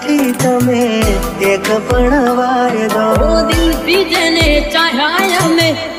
નથી તમે એક પણ વાયદો દિલ થી જેને ચાહ્યા અમે